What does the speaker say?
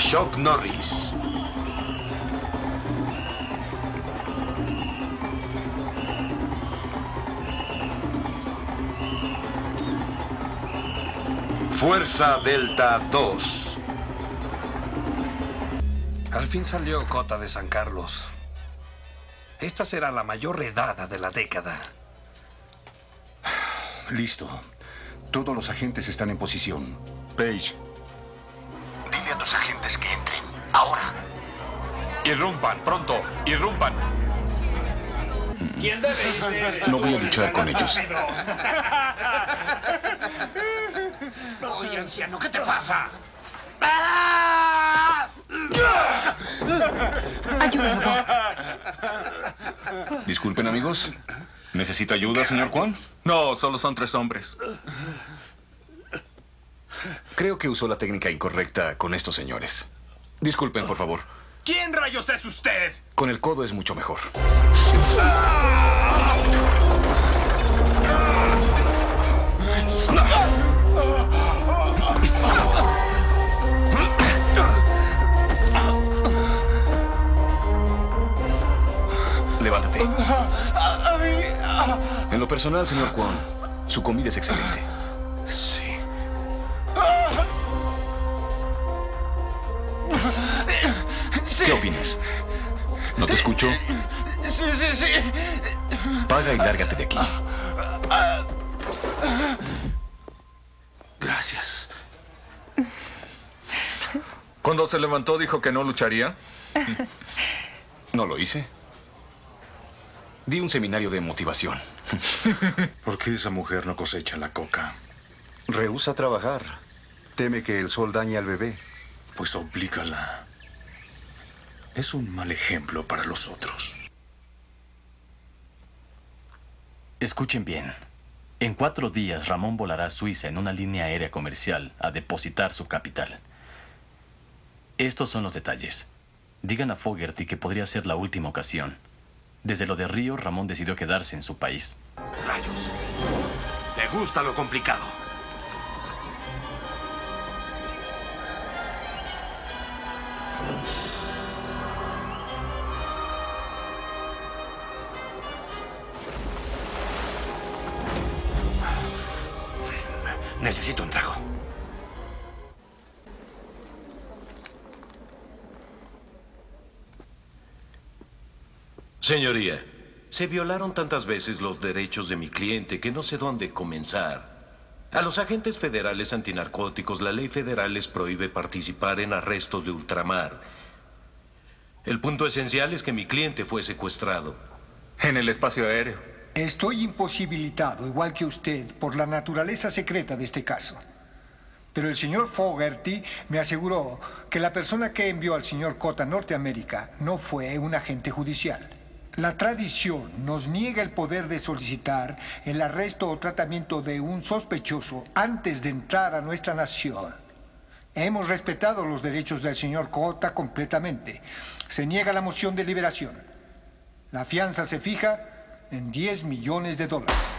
Chuck Norris. Fuerza Delta 2. Al fin salió Cota de San Carlos. Esta será la mayor redada de la década. Listo. Todos los agentes están en posición. Page. Dile a tus agentes que entren. Ahora. Irrumpan, pronto. Irrumpan. ¿Quién debe irse? No voy a luchar con ellos. Oye, anciano, ¿qué te pasa? Ayúdame. Disculpen, amigos. ¿Necesita ayuda, señor Kwon? No, solo son 3 hombres. Creo que usó la técnica incorrecta con estos señores. Disculpen, por favor. ¿Quién rayos es usted? Con el codo es mucho mejor. Levántate. En lo personal, señor Kwon, su comida es excelente. Sí. ¿Qué opinas? ¿No te escucho? Sí. Paga y lárgate de aquí. Gracias. Cuando se levantó dijo que no lucharía. ¿No lo hice? Di un seminario de motivación. ¿Por qué esa mujer no cosecha la coca? Rehúsa trabajar. Teme que el sol dañe al bebé. Pues oblígala. Es un mal ejemplo para los otros. Escuchen bien. En 4 días, Ramón volará a Suiza en una línea aérea comercial a depositar su capital. Estos son los detalles. Digan a Fogerty que podría ser la última ocasión. Desde lo de Río, Ramón decidió quedarse en su país. Rayos. Le gusta lo complicado. Necesito un trago. Señoría, se violaron tantas veces los derechos de mi cliente que no sé dónde comenzar. A los agentes federales antinarcóticos, la ley federal les prohíbe participar en arrestos de ultramar. El punto esencial es que mi cliente fue secuestrado. En el espacio aéreo. Estoy imposibilitado, igual que usted, por la naturaleza secreta de este caso. Pero el señor Fogerty me aseguró que la persona que envió al señor Cota a Norteamérica no fue un agente judicial. La tradición nos niega el poder de solicitar el arresto o tratamiento de un sospechoso antes de entrar a nuestra nación. Hemos respetado los derechos del señor Cota completamente. Se niega la moción de liberación. La fianza se fija en $10 millones.